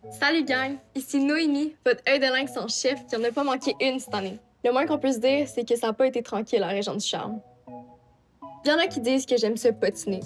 Salut gang, ici Noémie, votre œil de lynx en chef qui en a pas manqué une cette année. Le moins qu'on peut se dire, c'est que ça n'a pas été tranquille à la région du Charme. Il y en a qui disent que j'aime ça patiner.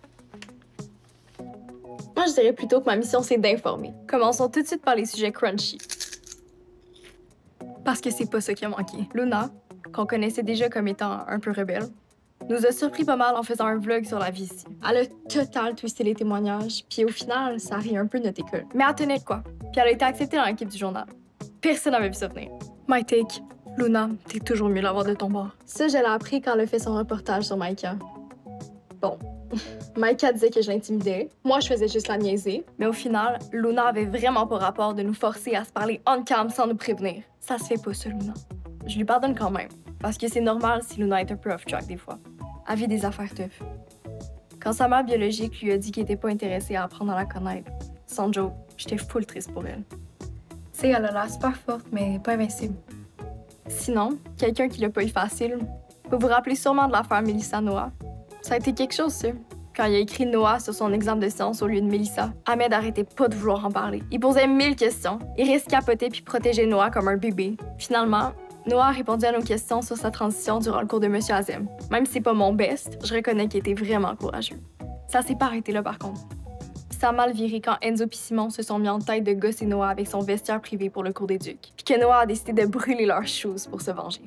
Moi, je dirais plutôt que ma mission, c'est d'informer. Commençons tout de suite par les sujets crunchy. Parce que c'est pas ça qui a manqué. Luna, qu'on connaissait déjà comme étant un peu rebelle, nous a surpris pas mal en faisant un vlog sur la vie ici. Elle a total twisté les témoignages, puis au final, ça a ri un peu de notre école. Mais elle tenait de quoi? Puis elle a été acceptée dans l'équipe du journal. Personne n'avait vu ça venir. My take. Luna, t'es toujours mieux l'avoir de ton bord. Ça, je l'ai appris quand elle a fait son reportage sur Maïka. Bon, Maïka disait que je l'intimidais. Moi, je faisais juste la niaiser. Mais au final, Luna avait vraiment pas rapport de nous forcer à se parler on cam sans nous prévenir. Ça se fait pas, ça, Luna. Je lui pardonne quand même, parce que c'est normal si Luna est un peu off-track des fois. Elle vit des affaires tough. Quand sa mère biologique lui a dit qu'il était pas intéressé à apprendre à la connaître, sans joke, j'étais full triste pour elle. Tu sais, elle a l'air super forte, mais pas invincible. Sinon, quelqu'un qui l'a pas eu facile, vous vous rappelez sûrement de l'affaire Mélissa Noah. Ça a été quelque chose, ça. Quand il a écrit Noah sur son examen de sciences au lieu de Mélissa, Ahmed arrêtait pas de vouloir en parler. Il posait 1000 questions. Il restait capoté puis protégeait Noah comme un bébé. Finalement, Noah a répondu à nos questions sur sa transition durant le cours de Monsieur Azem. Même si c'est pas mon best, je reconnais qu'il était vraiment courageux. Ça s'est pas arrêté là, par contre. Ça a mal viré quand Enzo et Simon se sont mis en tête de gosser Noah avec son vestiaire privé pour le cours d'éduc, puis que Noah a décidé de brûler leurs choses pour se venger.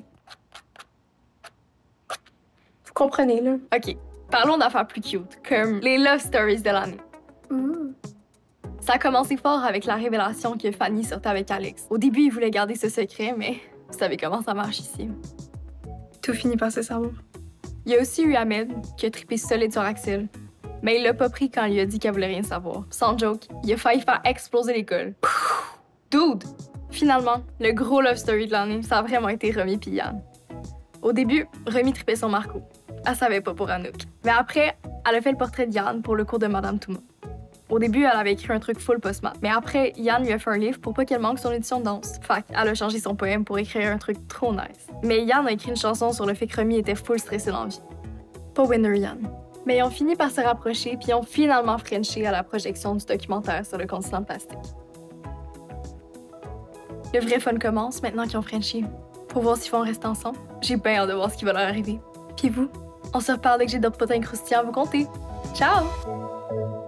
Vous comprenez, là? OK, parlons d'affaires plus cute, comme les love stories de l'année. Ça a commencé fort avec la révélation que Fanny sortait avec Alex. Au début, il voulait garder ce secret, mais vous savez comment ça marche ici. Tout finit par se savoir. Il y a aussi eu Ahmed, qui a trippé solide sur Axel. Mais il l'a pas pris quand il lui a dit qu'elle voulait rien savoir. Sans joke, il a failli faire exploser l'école. Dude! Finalement, le gros love story de l'année, ça a vraiment été Romy pis Yann. Au début, Romy trippait sur Marco. Elle savait pas pour Anouk. Mais après, elle a fait le portrait de Yann pour le cours de Madame Touma. Au début, elle avait écrit un truc full post-mat. Mais après, Yann lui a fait un livre pour pas qu'elle manque son édition de danse. Fait elle a changé son poème pour écrire un truc trop nice. Mais Yann a écrit une chanson sur le fait que Romy était full stressée dans la vie. Pas winner, Yann. Mais ils ont fini par se rapprocher puis ils ont finalement frenché à la projection du documentaire sur le continent plastique. Le vrai fun commence maintenant qu'ils ont frenché. Pour voir s'ils vont rester ensemble. J'ai bien hâte de voir ce qui va leur arriver. Puis vous, on se reparle dès que j'ai d'autres potins croustillants à vous conter. Ciao!